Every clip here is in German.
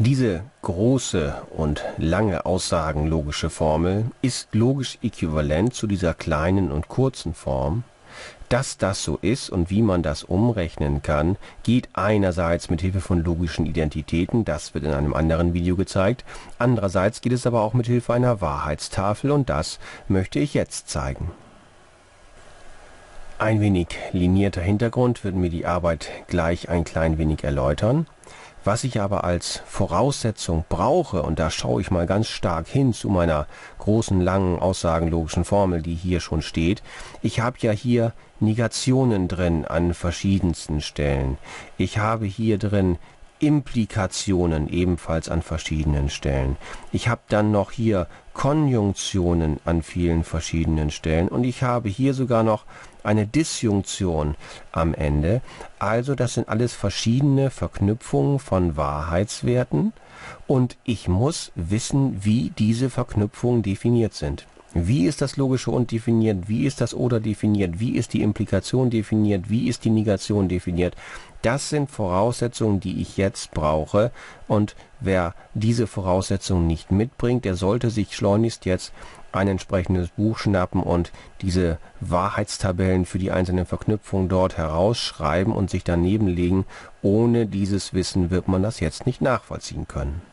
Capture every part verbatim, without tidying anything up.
Diese große und lange aussagenlogische Formel ist logisch äquivalent zu dieser kleinen und kurzen Form. Dass das so ist und wie man das umrechnen kann, geht einerseits mit Hilfe von logischen Identitäten, das wird in einem anderen Video gezeigt, andererseits geht es aber auch mit Hilfe einer Wahrheitstafel und das möchte ich jetzt zeigen. Ein wenig linierter Hintergrund wird mir die Arbeit gleich ein klein wenig erläutern. Was ich aber als Voraussetzung brauche, und da schaue ich mal ganz stark hin zu meiner großen, langen, aussagenlogischen Formel, die hier schon steht. Ich habe ja hier Negationen drin an verschiedensten Stellen. Ich habe hier drin Implikationen ebenfalls an verschiedenen Stellen. Ich habe dann noch hier Konjunktionen an vielen verschiedenen Stellen und ich habe hier sogar noch eine Disjunktion am Ende. Also das sind alles verschiedene Verknüpfungen von Wahrheitswerten und ich muss wissen, wie diese Verknüpfungen definiert sind. Wie ist das Logische und definiert? Wie ist das Oder definiert? Wie ist die Implikation definiert? Wie ist die Negation definiert? Das sind Voraussetzungen, die ich jetzt brauche. Und wer diese Voraussetzungen nicht mitbringt, der sollte sich schleunigst jetzt ein entsprechendes Buch schnappen und diese Wahrheitstabellen für die einzelnen Verknüpfungen dort herausschreiben und sich daneben legen. Ohne dieses Wissen wird man das jetzt nicht nachvollziehen können.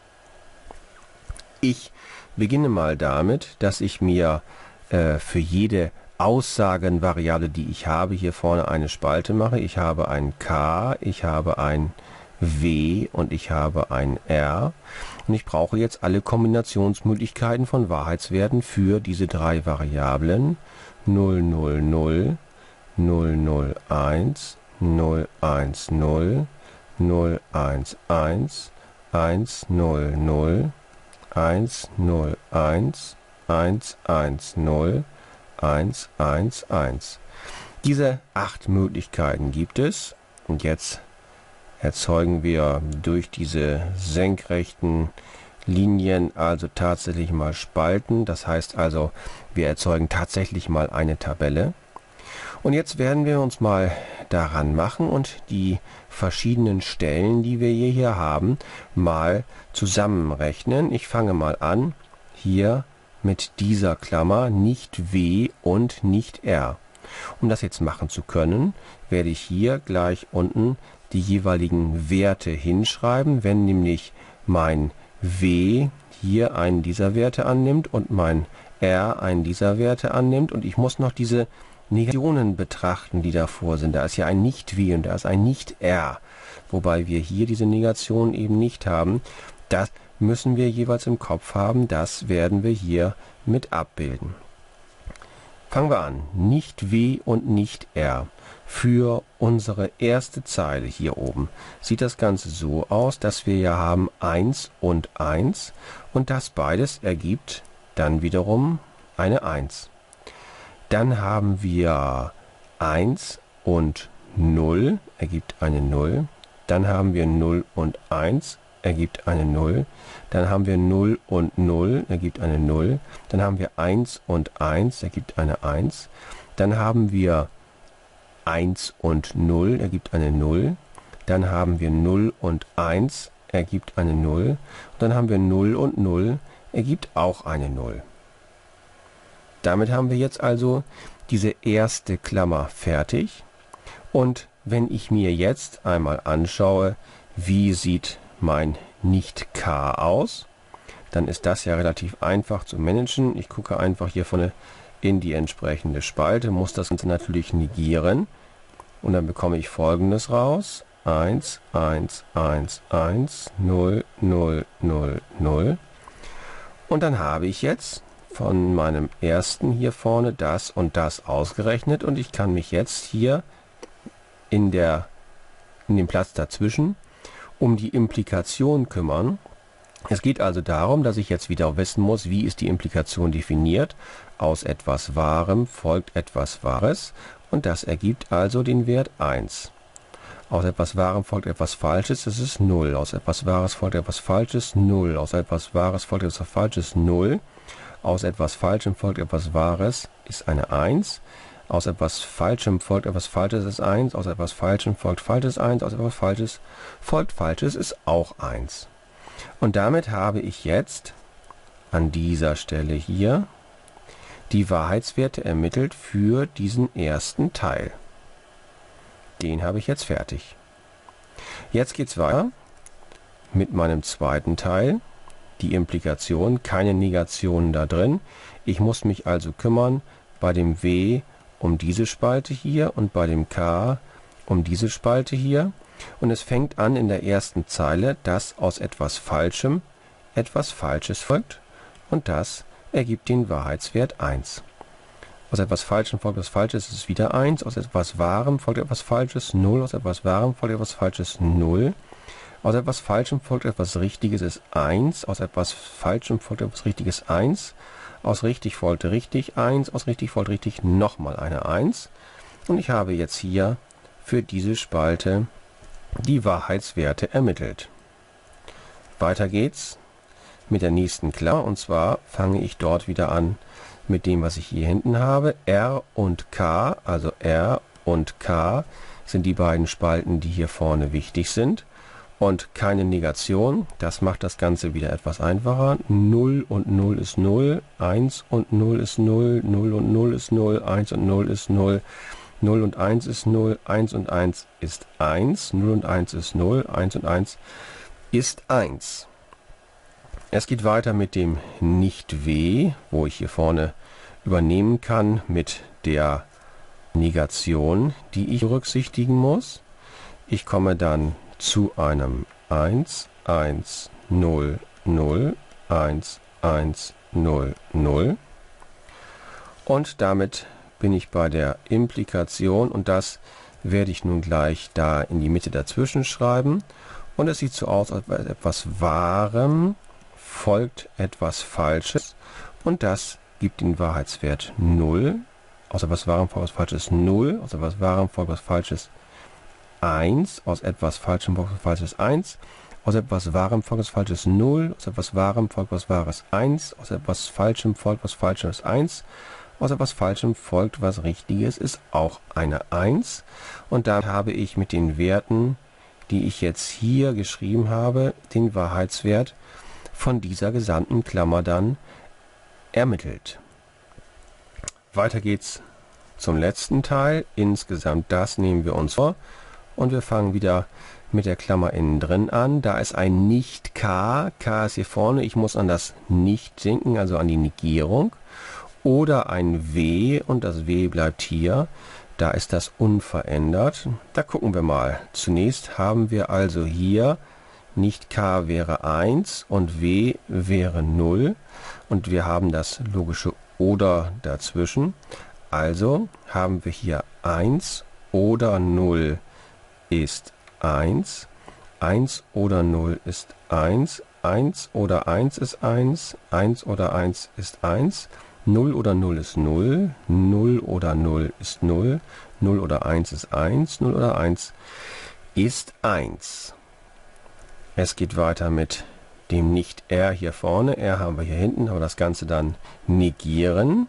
Ich beginne mal damit, dass ich mir äh, für jede Aussagenvariable, die ich habe, hier vorne eine Spalte mache. Ich habe ein K, ich habe ein W und ich habe ein R. Und ich brauche jetzt alle Kombinationsmöglichkeiten von Wahrheitswerten für diese drei Variablen. null, null, null, null, null, eins, null, eins, null, null, eins, eins, eins, null, null, eins, null, eins, eins, eins, null, eins, eins, eins. Diese acht Möglichkeiten gibt es. Und jetzt erzeugen wir durch diese senkrechten Linien also tatsächlich mal Spalten. Das heißt also, wir erzeugen tatsächlich mal eine Tabelle. Und jetzt werden wir uns mal daran machen und die verschiedenen Stellen, die wir hier haben, mal zusammenrechnen. Ich fange mal an, hier mit dieser Klammer, nicht W und nicht R. Um das jetzt machen zu können, werde ich hier gleich unten die jeweiligen Werte hinschreiben. Wenn nämlich mein W hier einen dieser Werte annimmt und mein R einen dieser Werte annimmt und ich muss noch diese Negationen betrachten, die davor sind. Da ist ja ein Nicht-W und da ist ein Nicht-R, wobei wir hier diese Negation eben nicht haben. Das müssen wir jeweils im Kopf haben, das werden wir hier mit abbilden. Fangen wir an. Nicht-W und Nicht-R. Für unsere erste Zeile hier oben sieht das Ganze so aus, dass wir ja haben eins und eins und das beides ergibt dann wiederum eine eins. Dann haben wir eins und null, ergibt eine null. Dann haben wir null und eins, ergibt eine null. Dann haben wir null und null, ergibt eine null. Dann haben wir eins und eins, ergibt eine eins. Dann haben wir eins und null, ergibt eine null. Dann haben wir null und eins, ergibt eine null. Und dann haben wir null und null, ergibt auch eine null. Damit haben wir jetzt also diese erste Klammer fertig. Und wenn ich mir jetzt einmal anschaue, wie sieht mein Nicht-K aus, dann ist das ja relativ einfach zu managen. Ich gucke einfach hier vorne in die entsprechende Spalte, muss das Ganze natürlich negieren. Und dann bekomme ich Folgendes raus. eins, eins, eins, eins, null, null, null, null. Und dann habe ich jetzt von meinem ersten hier vorne das und das ausgerechnet und ich kann mich jetzt hier in, der, in dem Platz dazwischen um die Implikation kümmern. Es geht also darum, dass ich jetzt wieder wissen muss, wie ist die Implikation definiert. Aus etwas Wahrem folgt etwas Wahres und das ergibt also den Wert eins. Aus etwas Wahrem folgt etwas Falsches, das ist null. Aus etwas Wahres folgt etwas Falsches, null. Aus etwas Wahres folgt etwas Falsches, null. Aus etwas Falschem folgt etwas Wahres, ist eine eins. Aus etwas Falschem folgt etwas Falsches, ist eins. Aus etwas Falschem folgt Falsches, eins. Aus etwas Falsches folgt Falsches, ist auch eins. Und damit habe ich jetzt an dieser Stelle hier die Wahrheitswerte ermittelt für diesen ersten Teil. Den habe ich jetzt fertig. Jetzt geht es weiter mit meinem zweiten Teil. Die Implikation, keine Negationen da drin. Ich muss mich also kümmern bei dem W um diese Spalte hier und bei dem K um diese Spalte hier. Und es fängt an in der ersten Zeile, dass aus etwas Falschem etwas Falsches folgt. Und das ergibt den Wahrheitswert eins. Aus etwas Falschem folgt etwas Falsches, ist wieder eins. Aus etwas Wahrem folgt etwas Falsches, null. Aus etwas Wahrem folgt etwas Falsches, null. Aus etwas Falschem folgt etwas Richtiges, ist eins. Aus etwas Falschem folgt etwas Richtiges, eins. Aus richtig folgt richtig, eins. Aus richtig folgt richtig, nochmal eine eins. Und ich habe jetzt hier für diese Spalte die Wahrheitswerte ermittelt. Weiter geht's mit der nächsten Klammer, und zwar fange ich dort wieder an mit dem, was ich hier hinten habe. R und K, also R und K sind die beiden Spalten, die hier vorne wichtig sind. Und keine Negation, das macht das Ganze wieder etwas einfacher. null und null ist null, eins und null ist null, null und null ist null, eins und null ist null, null und eins ist null, eins und eins ist eins, null und eins ist null, eins und eins ist eins. Es geht weiter mit dem Nicht-W, wo ich hier vorne übernehmen kann mit der Negation, die ich berücksichtigen muss. Ich komme dann zu einem eins, eins, null, null, eins, eins, null, null. Und damit bin ich bei der Implikation, und das werde ich nun gleich da in die Mitte dazwischen schreiben. Und es sieht so aus, als bei etwas Wahrem folgt etwas Falsches, und das gibt den Wahrheitswert null. Aus etwas Wahrem folgt etwas Falsches, null. Aus etwas Wahrem folgt etwas Falsches, eins. Aus etwas Falschem folgt etwas Falsches, eins. Aus etwas Wahrem folgt etwas Falsches, null. Aus etwas Wahrem folgt etwas Wahres, eins. Aus etwas Falschem folgt etwas Falsches, eins. Aus etwas Falschem folgt was Richtiges, ist auch eine eins. Und da habe ich mit den Werten, die ich jetzt hier geschrieben habe, den Wahrheitswert von dieser gesamten Klammer dann ermittelt. Weiter geht's zum letzten Teil. Insgesamt das nehmen wir uns vor. Und wir fangen wieder mit der Klammer innen drin an. Da ist ein Nicht-K. K ist hier vorne. Ich muss an das Nicht denken, also an die Negierung. Oder ein W, und das W bleibt hier. Da ist das unverändert. Da gucken wir mal. Zunächst haben wir also hier Nicht-K wäre eins und W wäre null. Und wir haben das logische Oder dazwischen. Also haben wir hier eins oder null ist eins. eins oder null ist eins. eins oder eins ist eins. eins oder eins ist eins. null oder null ist null. null oder null ist null. null oder eins ist eins. null oder eins ist eins. Es geht weiter mit dem Nicht-R hier vorne. R haben wir hier hinten, aber das Ganze dann negieren.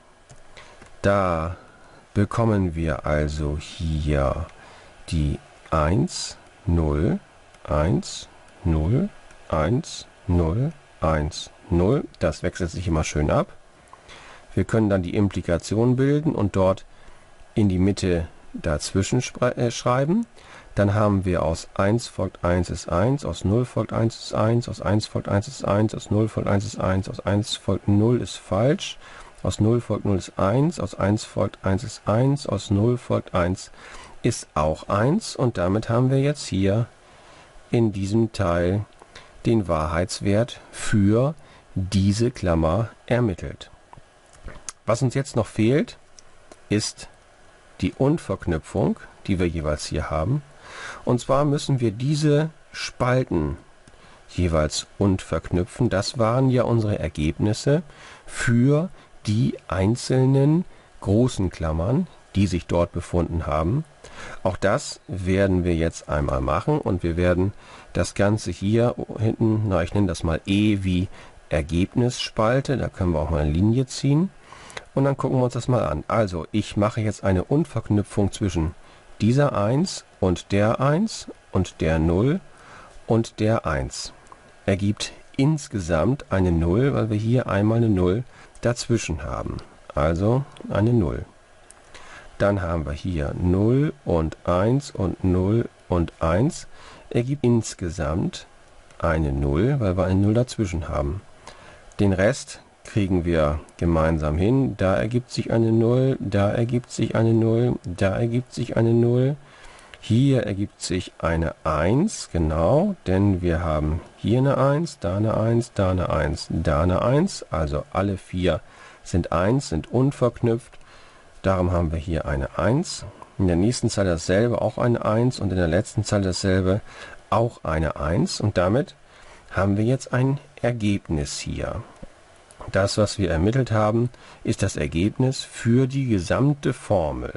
Da bekommen wir also hier die eins, null, eins, null, eins, null, eins, null. Das wechselt sich immer schön ab. Wir können dann die Implikation bilden und dort in die Mitte dazwischen schreiben. Dann haben wir aus eins folgt eins ist eins, aus null folgt eins ist eins, aus eins folgt eins ist eins, aus null folgt eins ist eins, aus eins folgt null ist falsch, aus null folgt null ist eins, aus eins folgt eins ist eins, aus null folgt eins ist auch eins. Und damit haben wir jetzt hier in diesem Teil den Wahrheitswert für diese Klammer ermittelt. Was uns jetzt noch fehlt, ist die Und-Verknüpfung, die wir jeweils hier haben. Und zwar müssen wir diese Spalten jeweils und verknüpfen. Das waren ja unsere Ergebnisse für die einzelnen großen Klammern, die sich dort befunden haben. Auch das werden wir jetzt einmal machen, und wir werden das Ganze hier hinten, na ich nenne das mal E wie Ergebnisspalte, da können wir auch mal eine Linie ziehen. Und dann gucken wir uns das mal an. Also ich mache jetzt eine Und-Verknüpfung zwischen dieser eins und der eins und der null und der eins. ergibt insgesamt eine null, weil wir hier einmal eine null dazwischen haben. Also eine null. Dann haben wir hier null und eins und null und eins. Ergibt insgesamt eine null, weil wir eine null dazwischen haben. Den Rest kriegen wir gemeinsam hin. Da ergibt sich eine null, da ergibt sich eine null, da ergibt sich eine null. Hier ergibt sich eine eins, genau, denn wir haben hier eine eins, da eine eins, da eine eins, da eine eins. Also alle vier sind eins, sind unverknüpft. Darum haben wir hier eine eins. In der nächsten Zeile dasselbe, auch eine eins. Und in der letzten Zeile dasselbe, auch eine eins. Und damit haben wir jetzt ein Ergebnis hier. Das, was wir ermittelt haben, ist das Ergebnis für die gesamte Formel.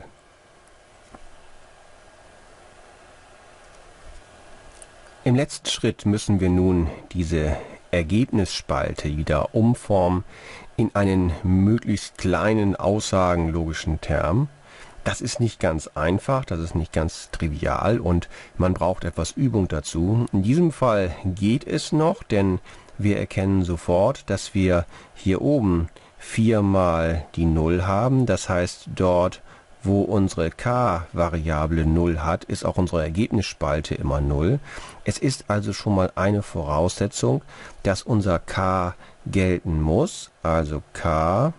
Im letzten Schritt müssen wir nun diese Ergebnisspalte wieder umformen in einen möglichst kleinen aussagenlogischen Term. Das ist nicht ganz einfach, das ist nicht ganz trivial und man braucht etwas Übung dazu. In diesem Fall geht es noch, denn wir erkennen sofort, dass wir hier oben viermal die null haben. Das heißt, dort, wo unsere k-Variable null hat, ist auch unsere Ergebnisspalte immer null. Es ist also schon mal eine Voraussetzung, dass unser k gelten muss, also k,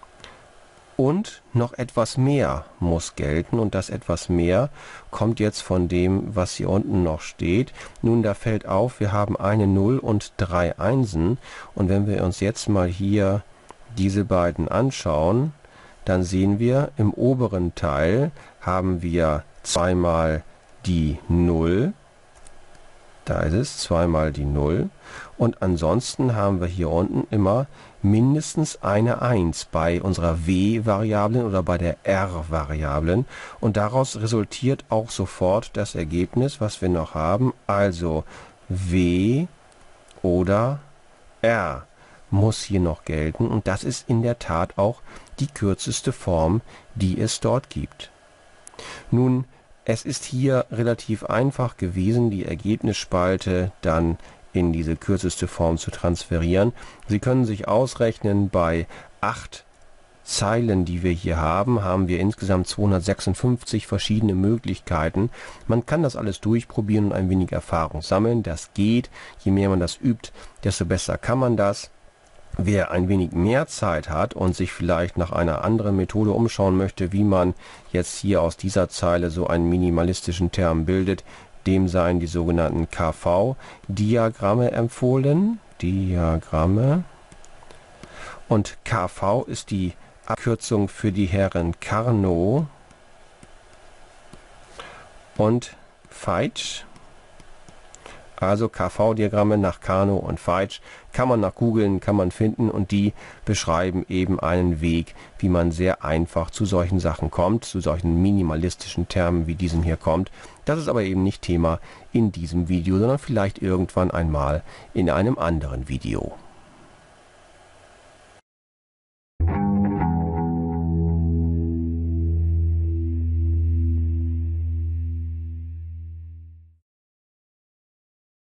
und noch etwas mehr muss gelten, und das etwas mehr kommt jetzt von dem, was hier unten noch steht. Nun, da fällt auf, wir haben eine null und drei Einsen, und wenn wir uns jetzt mal hier diese beiden anschauen, dann sehen wir, im oberen Teil haben wir zweimal die null, da ist es, zweimal die null, und ansonsten haben wir hier unten immer mindestens eine eins bei unserer w-Variablen oder bei der r-Variablen, und daraus resultiert auch sofort das Ergebnis, was wir noch haben, also w oder r muss hier noch gelten, und das ist in der Tat auch die kürzeste Form, die es dort gibt. Nun, es ist hier relativ einfach gewesen, die Ergebnisspalte dann in diese kürzeste Form zu transferieren. Sie können sich ausrechnen, bei acht Zeilen, die wir hier haben, haben wir insgesamt zweihundertsechsundfünfzig verschiedene Möglichkeiten. Man kann das alles durchprobieren und ein wenig Erfahrung sammeln. Das geht. Je mehr man das übt, desto besser kann man das. Wer ein wenig mehr Zeit hat und sich vielleicht nach einer anderen Methode umschauen möchte, wie man jetzt hier aus dieser Zeile so einen minimalistischen Term bildet, dem seien die sogenannten K V-Diagramme empfohlen. Diagramme. Und K V ist die Abkürzung für die Herren Carnot und Veitch. Also K V-Diagramme nach Carnot und Veitch kann man nach googeln, kann man finden, und die beschreiben eben einen Weg, wie man sehr einfach zu solchen Sachen kommt, zu solchen minimalistischen Termen wie diesem hier kommt. Das ist aber eben nicht Thema in diesem Video, sondern vielleicht irgendwann einmal in einem anderen Video.